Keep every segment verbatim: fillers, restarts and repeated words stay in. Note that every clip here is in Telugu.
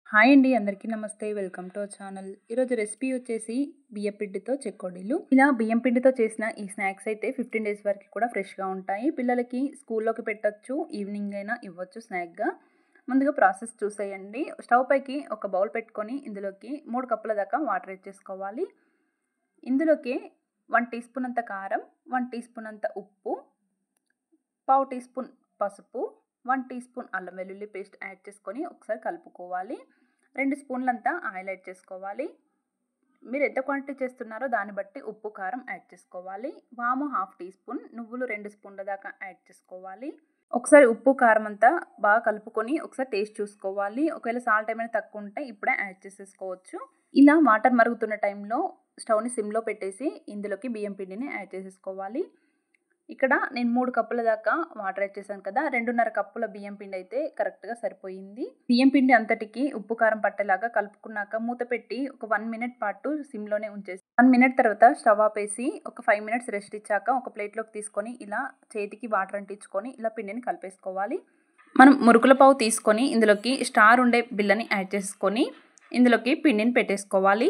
హాయ్ అండి, అందరికీ నమస్తే. Welcome to our channel. ఈరోజు రెసిపీ వచ్చేసి బియ్యం పిండితో చెకోడీలు. ఇలా బియ్యం పిండితో చేసిన ఈ స్నాక్స్ అయితే ఫిఫ్టీన్ డేస్ వరకు కూడా ఫ్రెష్గా ఉంటాయి. పిల్లలకి స్కూల్లోకి పెట్టచ్చు, ఈవినింగ్ అయినా ఇవ్వచ్చు స్నాక్గా. ముందుగా ప్రాసెస్ చూసేయండి. స్టవ్ పైకి ఒక బౌల్ పెట్టుకొని ఇందులోకి మూడు కప్పుల దాకా వాటర్ వేసుకోవాలి. ఇందులోకి వన్ టీ స్పూన్ అంత కారం, వన్ టీ స్పూన్ అంత ఉప్పు, పావు టీ స్పూన్ పసుపు, వన్ టీ స్పూన్ అల్లం వెల్లుల్లి పేస్ట్ యాడ్ చేసుకొని ఒకసారి కలుపుకోవాలి. రెండు స్పూన్లంతా ఆయిల్ యాడ్ చేసుకోవాలి. మీరు ఎంత క్వాంటిటీ చేస్తున్నారో దాన్ని బట్టి ఉప్పు కారం యాడ్ చేసుకోవాలి. వాము హాఫ్ టీ స్పూన్, నువ్వులు రెండు స్పూన్ల దాకా యాడ్ చేసుకోవాలి. ఒకసారి ఉప్పు కారం అంతా బాగా కలుపుకొని ఒకసారి టేస్ట్ చూసుకోవాలి. ఒకవేళ సాల్ట్ ఏమైనా తక్కువ ఉంటే ఇప్పుడే యాడ్ చేసేసుకోవచ్చు. ఇలా వాటర్ మరుగుతున్న టైంలో స్టవ్ని సిమ్లో పెట్టేసి ఇందులోకి బియ్యం పిండిని యాడ్ చేసేసుకోవాలి. ఇక్కడ నేను మూడు కప్పుల దాకా వాటర్ యాడ్ చేశాను కదా, రెండున్నర కప్పుల బియ్యం పిండి అయితే కరెక్ట్గా సరిపోయింది. బియ్యం పిండి అంతటికి ఉప్పు కారం పట్టేలాగా కలుపుకున్నాక మూత పెట్టి ఒక వన్ మినిట్ పాటు సిమ్లోనే ఉంచేసి వన్ మినిట్ తర్వాత స్టవ్ ఆపేసి ఒక ఫైవ్ మినిట్స్ రెస్ట్ ఇచ్చాక ఒక ప్లేట్లోకి తీసుకొని ఇలా చేతికి వాటర్ అంటించుకొని ఇలా పిండిని కలిపేసుకోవాలి. మనం మురుకుల పావు తీసుకొని ఇందులోకి స్టార్ ఉండే బిళ్ళని యాడ్ చేసుకొని ఇందులోకి పిండిని పెట్టేసుకోవాలి.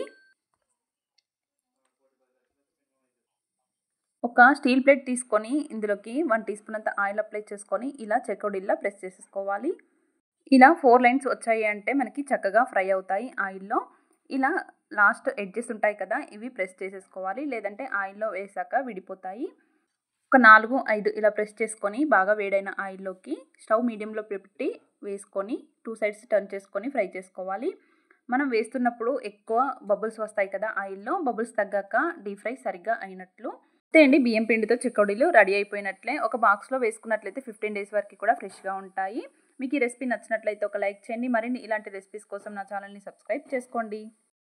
ఒక స్టీల్ ప్లేట్ తీసుకొని ఇందులోకి వన్ టీ స్పూన్ అంత ఆయిల్ అప్లై చేసుకొని ఇలా చెకోడీలా ప్రెస్ చేసేసుకోవాలి. ఇలా ఫోర్ లైన్స్ వచ్చాయి అంటే మనకి చక్కగా ఫ్రై అవుతాయి ఆయిల్లో. ఇలా లాస్ట్ ఎడ్జెస్ ఉంటాయి కదా, ఇవి ప్రెస్ చేసేసుకోవాలి, లేదంటే ఆయిల్లో వేసాక విడిపోతాయి. ఒక నాలుగు ఐదు ఇలా ప్రెస్ చేసుకొని బాగా వేడైన ఆయిల్లోకి స్టవ్ మీడియంలో పెట్టి వేసుకొని టూ సైడ్స్ టర్న్ చేసుకొని ఫ్రై చేసుకోవాలి. మనం వేస్తున్నప్పుడు ఎక్కువ బబుల్స్ వస్తాయి కదా ఆయిల్లో, బబుల్స్ తగ్గాక డీప్ ఫ్రై సరిగ్గా అయినట్లు. అంతే అండి, బియ్యం పిండితో చెకోడీలు రెడీ అయిపోయినట్లే. ఒక బాక్స్లో వేసుకున్నట్లయితే ఫిఫ్టీన్ డేస్ వరకు కూడా ఫ్రెష్గా ఉంటాయి. మీకు ఈ రెసిపీ నచ్చినట్లయితే ఒక లైక్ చేయండి. మరిన్ని ఇలాంటి రెసిపీస్ కోసం నా ఛానల్ని సబ్స్క్రైబ్ చేసుకోండి.